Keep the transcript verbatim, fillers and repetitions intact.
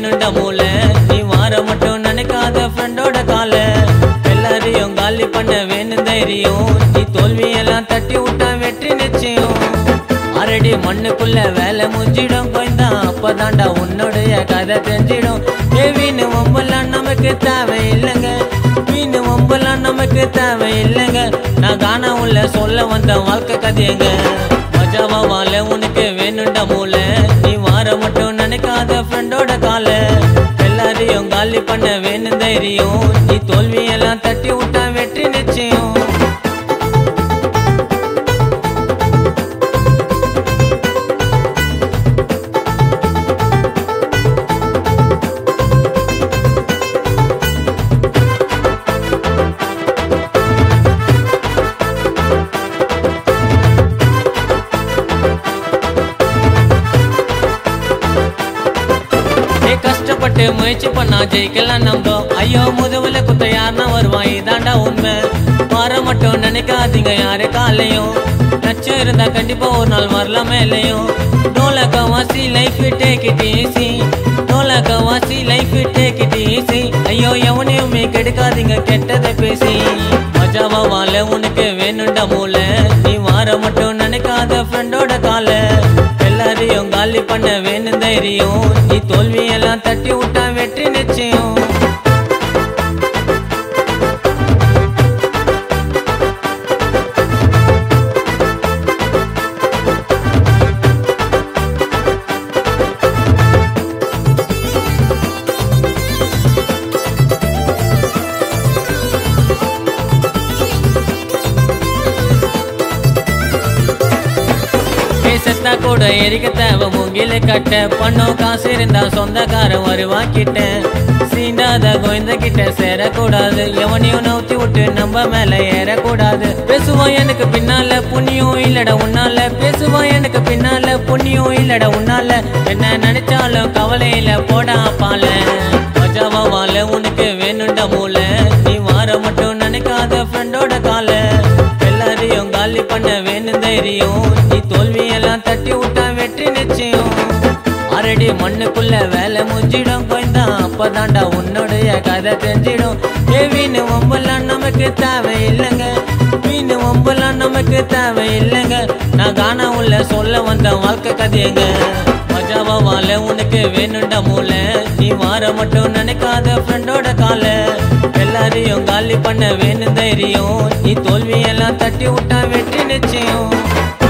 வேணுண்ட மூளை நீ வார மட்டும் நினைக்காத ஃப்ரெண்டோட கால எல்லாரையும் காலி பண்ண வேணும் தைரியம் நீ தோல்வியெல்லாம் தட்டி விட்டா வெற்றி நிச்சயம் அரடி மண்ணுக்குள்ள வேலை முஞ்சிடும் போய்தான் அப்பதாண்டா உன்னுடைய கதை தெரிஞ்சிடும் ஏ வீணு ஒம்பெல்லாம் நமக்கு தேவை இல்லைங்க வீணு ஒம்பெல்லாம் நமக்கு தேவை இல்லைங்க நான் காண உள்ள சொல்ல வந்த வாழ்க்கை கதையங்க மஜாவா வாழ உனக்கு வேணுண்ட மூளை நீ வார மட்டும் நினைக்காத ஃப்ரெண்டோட கால எல்லாரையும் காலி பண்ண வேணும் தைரியம் நீ தோல்வியெல்லாம் தட்டி விட்டா வெற்றி நிச்சயம் கஷ்டப்பட்டு முயற்சி பண்ணா ஜெயிக்கலாம் நம்பும் ஐயோ முதுகுல குத்த யாருன்னா வருவான் இதாண்டா உண்மை மாற மட்டும் நினைக்காதீங்க யாரு காலையும் நச்சம் இருந்தா கண்டிப்பா ஒரு நாள் வரலாமே இல்லையும் நோலக வாசி லைஃப் டேக் இட் ஈஸி நோலக வாசி லைஃப் டேக் இட் ஈஸி ஐயோ எவனையுமே கெடுக்காதீங்க கெட்டதை பேசி மஜாவா வாழ உனக்கு வேணுண்ட மூளை நீ வார மட்டும் நினைக்காத ஃப்ரெண்டோட கால எல்லாரையும் காலி பண்ண வேணும் தைரியம் நீ தோல்வியெல்லாம் தட்டி விட்டா வெற்றி நிச்சயம் செத்தா கூட எரிக்க தேவை மூங்கில கட்ட பணம் காசு இருந்தா சொந்தக்காரன் வருவாக்கிட்டேன் சீண்டாத கோயந்த கிட்ட சேரக்கூடாது எவனையும் நவுத்தி விட்டு நம்ம மேல ஏறக்கூடாது பேசுவான் எனக்கு பின்னால புண்ணியம் இல்லட உன்னால பேசுவான் எனக்கு பின்னால புண்ணியம் இல்லட உன்னால என்ன நினைச்சாலும் கவலையில போடா பால மஜாவா வாழ உனக்கு வேணுண்ட மூளை நீ வார மட்டும் நினைக்காத ஃப்ரெண்டோட கால எல்லாரையும் காலி பண்ண வேணும் தைரியம் நீ தோல்வியெல்லாம் தட்டி விட்டா வெற்றி நிச்சயம் அரடி மண்ணுக்குள்ள வேலை முஞ்சிடும் போய்தான் அப்பதாண்டா உன்னுடைய கதை தெரிஞ்சிடும் ஏ வீணு ஒம்பெல்லாம் நமக்கு தேவை இல்லைங்க வீணு ஒம்பெல்லாம் நமக்கு தேவை இல்லைங்க நான் காண உள்ள சொல்ல வந்த வாழ்க்கை கதையங்க மஜாவா வாழ உனக்கு வேணுண்ட மூளை நீ வார மட்டும் நினைக்காத ஃப்ரெண்டோட கால எல்லாரையும் காலி பண்ண வேணும் தைரியம் நீ தோல்வியெல்லாம் தட்டி விட்டா வெற்றி நிச்சயம்